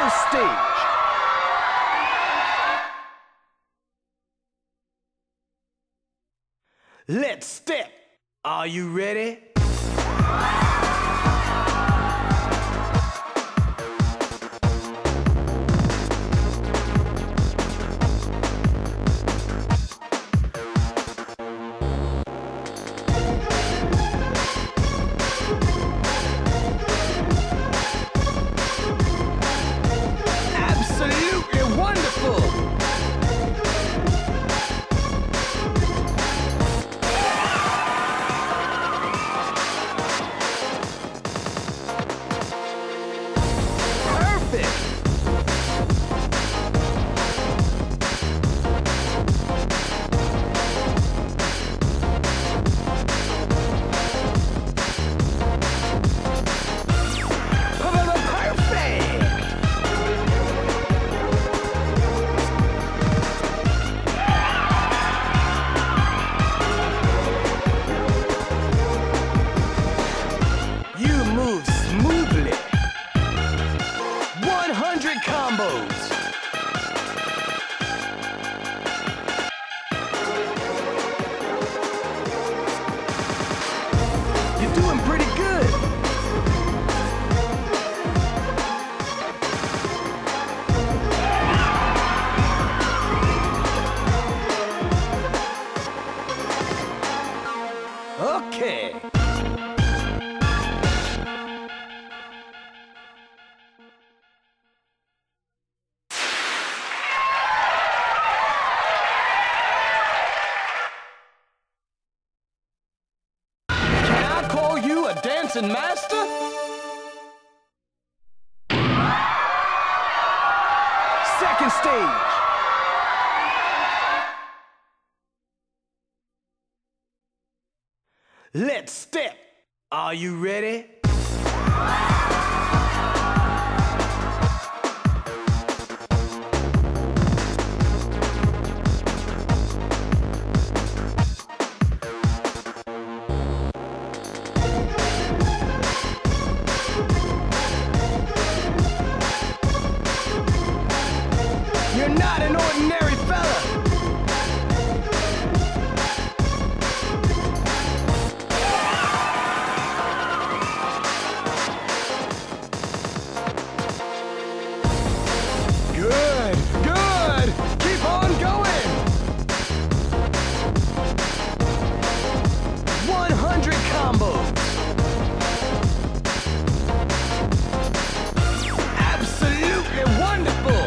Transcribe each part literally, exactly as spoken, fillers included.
First stage. Let's step. Are you ready? Absolutely wonderful. You're doing pretty good. Okay. You a dancing master? Second stage. Let's step. Are you ready? You're not an ordinary fella. Good, good. Keep on going. one hundred combos. Absolutely wonderful.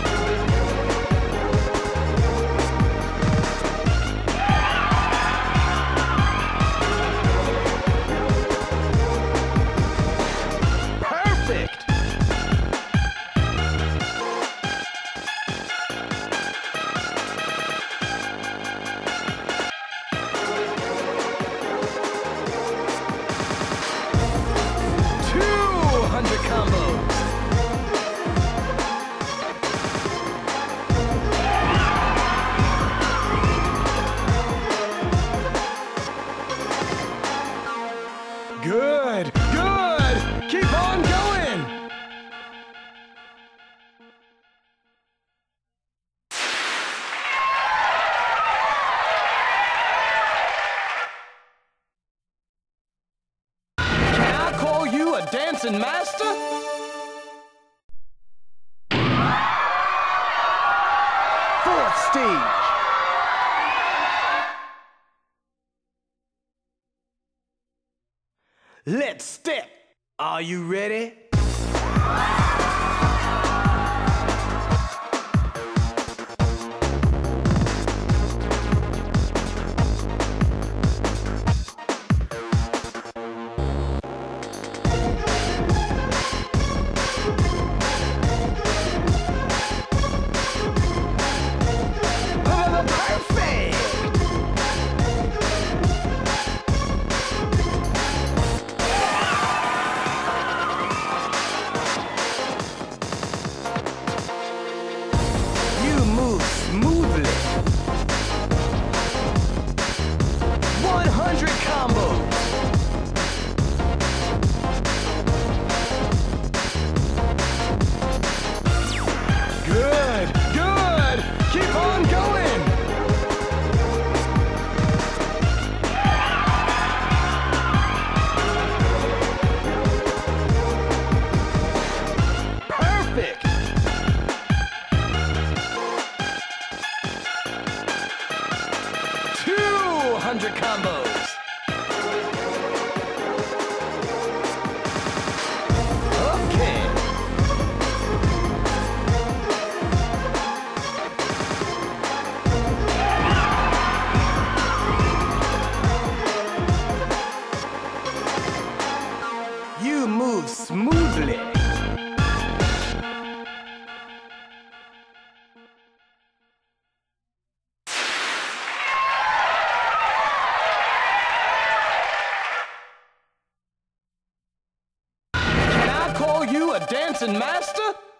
Good, good. Keep on going. Can I call you a dancing master? Fourth stage. Let's step. Are you ready? Perfect. a dancing master?